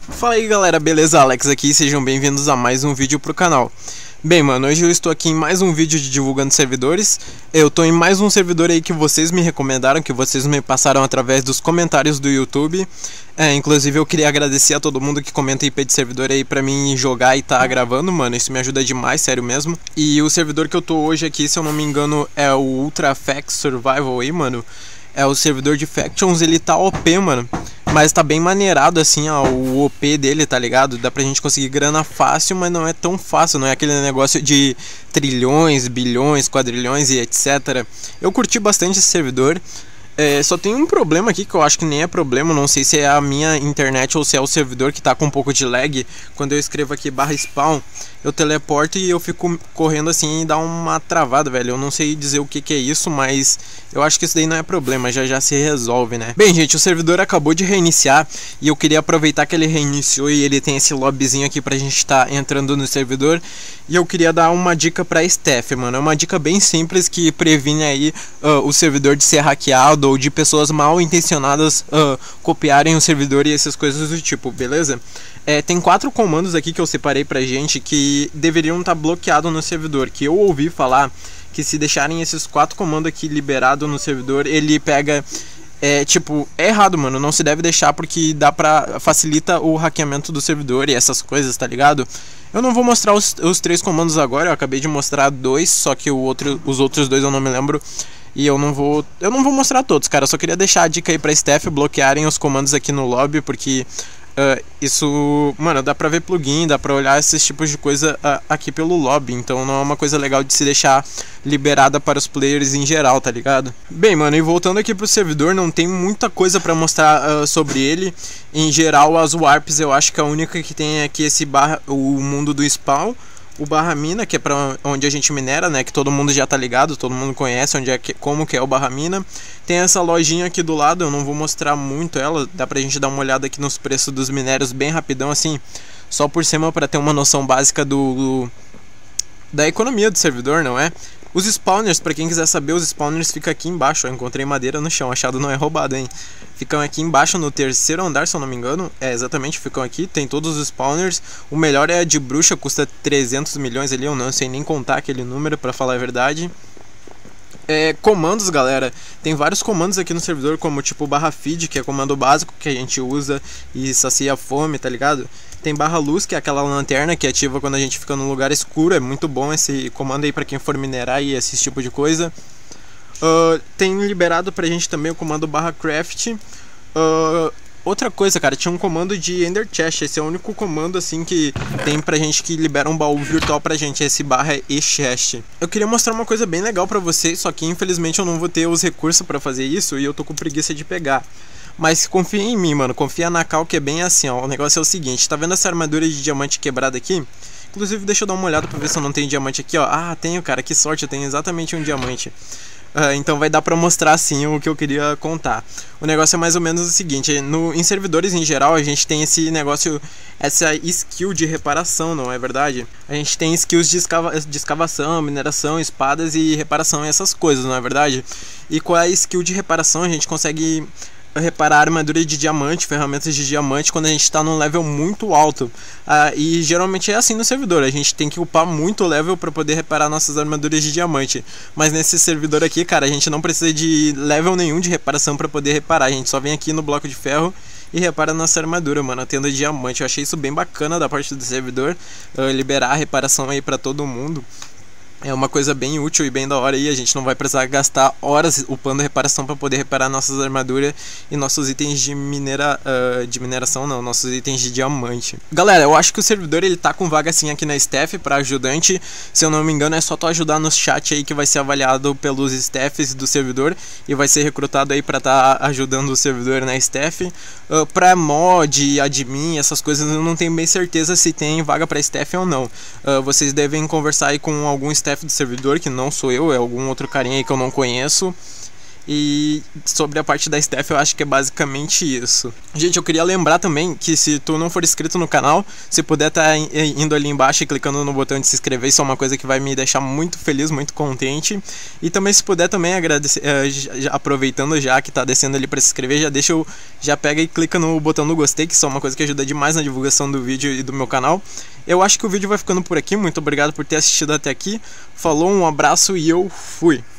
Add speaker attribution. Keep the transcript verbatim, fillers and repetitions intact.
Speaker 1: Fala aí galera, beleza? Alex aqui, sejam bem-vindos a mais um vídeo pro canal. Bem mano, hoje eu estou aqui em mais um vídeo de divulgando servidores. Eu tô em mais um servidor aí que vocês me recomendaram, que vocês me passaram através dos comentários do YouTube. É, inclusive eu queria agradecer a todo mundo que comenta I P de servidor aí pra mim jogar e tá gravando, mano. Isso me ajuda demais, sério mesmo. E o servidor que eu tô hoje aqui, se eu não me engano, é o Ultra Facts Survival aí, mano. É o servidor de Factions, ele tá O P, mano. Mas tá bem maneirado assim, ó, o O P dele, tá ligado? Dá pra gente conseguir grana fácil, mas não é tão fácil. Não é aquele negócio de trilhões, bilhões, quadrilhões e etcétera. Eu curti bastante esse servidor. É, só tem um problema aqui que eu acho que nem é problema, não sei se é a minha internet ou se é o servidor que tá com um pouco de lag. Quando eu escrevo aqui barra spawn, eu teleporto e eu fico correndo assim e dá uma travada, velho. Eu não sei dizer o que que é isso, mas eu acho que isso daí não é problema, já já se resolve, né? Bem, gente, o servidor acabou de reiniciar e eu queria aproveitar que ele reiniciou e ele tem esse lobbyzinho aqui pra gente tá entrando no servidor. E eu queria dar uma dica pra Steph, mano. É uma dica bem simples que previne aí uh, o servidor de ser hackeado ou de pessoas mal intencionadas uh, copiarem o servidor e essas coisas do tipo, beleza? É, tem quatro comandos aqui que eu separei pra gente que deveriam estar bloqueados no servidor, que eu ouvi falar que se deixarem esses quatro comandos aqui liberados no servidor, ele pega... É, tipo, é errado, mano, não se deve deixar porque dá pra... facilita o hackeamento do servidor e essas coisas, tá ligado? Eu não vou mostrar os, os três comandos agora, eu acabei de mostrar dois, só que o outro, os outros dois eu não me lembro. E eu não vou eu não vou mostrar todos, cara, eu só queria deixar a dica aí pra Steph bloquearem os comandos aqui no lobby, porque... Uh, isso, mano, dá pra ver plugin, dá pra olhar esses tipos de coisa uh, aqui pelo lobby. Então não é uma coisa legal de se deixar liberada para os players em geral, tá ligado? Bem, mano, e voltando aqui pro servidor, não tem muita coisa pra mostrar uh, sobre ele. Em geral, as warps eu acho que a única que tem aqui é esse barra, o mundo do spawn. O barra mina, que é pra onde a gente minera, né, que todo mundo já tá ligado, todo mundo conhece onde é que, como que é o barra mina. Tem essa lojinha aqui do lado, eu não vou mostrar muito ela, dá pra gente dar uma olhada aqui nos preços dos minérios bem rapidão assim, só por cima pra ter uma noção básica do, do da economia do servidor, não é? Os spawners, pra quem quiser saber, os spawners ficam aqui embaixo. Eu encontrei madeira no chão, achado não é roubado, hein? Ficam aqui embaixo no terceiro andar, se eu não me engano. É, exatamente, ficam aqui, tem todos os spawners. O melhor é a de bruxa, custa trezentos milhões ali, eu não sei nem contar aquele número, pra falar a verdade. É, comandos, galera, tem vários comandos aqui no servidor, como tipo barra feed, que é comando básico que a gente usa e sacia a fome, tá ligado? Tem barra luz, que é aquela lanterna que ativa quando a gente fica num lugar escuro. É muito bom esse comando aí pra quem for minerar e esse tipo de coisa. Uh, tem liberado pra gente também o comando barra craft. Uh, outra coisa, cara, tinha um comando de ender chest. Esse é o único comando assim que tem pra gente que libera um baú virtual pra gente. Esse barra e chest. Eu queria mostrar uma coisa bem legal pra vocês, só que infelizmente eu não vou ter os recursos pra fazer isso e eu tô com preguiça de pegar. Mas confia em mim, mano, confia na Cal, que é bem assim, ó. O negócio é o seguinte, tá vendo essa armadura de diamante quebrada aqui? Inclusive, deixa eu dar uma olhada pra ver se eu não tenho diamante aqui, ó. Ah, tenho, cara, que sorte, eu tenho exatamente um diamante. Uh, então vai dar pra mostrar, assim, o que eu queria contar. O negócio é mais ou menos o seguinte, no, em servidores em geral, a gente tem esse negócio, essa skill de reparação, não é verdade? A gente tem skills de, escava, de escavação, mineração, espadas e reparação e essas coisas, não é verdade? E com a skill de reparação a gente consegue... reparar armadura de diamante, ferramentas de diamante quando a gente está num level muito alto. Ah, e geralmente é assim no servidor, a gente tem que upar muito o level para poder reparar nossas armaduras de diamante. Mas nesse servidor aqui, cara, a gente não precisa de level nenhum de reparação para poder reparar. A gente só vem aqui no bloco de ferro e repara nossa armadura, mano, tendo diamante. Eu achei isso bem bacana da parte do servidor, uh, liberar a reparação aí para todo mundo. É uma coisa bem útil e bem da hora, e a gente não vai precisar gastar horas upando reparação para poder reparar nossas armaduras e nossos itens de minera, uh, de mineração não, nossos itens de diamante. Galera, eu acho que o servidor ele tá com vaga assim aqui na staff para ajudante. Se eu não me engano é só tu ajudar no chat aí que vai ser avaliado pelos staffs do servidor e vai ser recrutado aí para tá ajudando o servidor na staff. Uh, para mod, admin, essas coisas eu não tenho bem certeza se tem vaga para staff ou não. Uh, vocês devem conversar aí com algum staff do servidor, que não sou eu, é algum outro carinha aí que eu não conheço. E sobre a parte da Steph, eu acho que é basicamente isso. Gente, eu queria lembrar também que se tu não for inscrito no canal, se puder estar indo ali embaixo e clicando no botão de se inscrever, isso é uma coisa que vai me deixar muito feliz, muito contente. E também se puder também agradecer, uh, aproveitando já que tá descendo ali para se inscrever, já deixa eu, já pega e clica no botão do gostei, que isso é uma coisa que ajuda demais na divulgação do vídeo e do meu canal. Eu acho que o vídeo vai ficando por aqui, muito obrigado por ter assistido até aqui. Falou, um abraço e eu fui!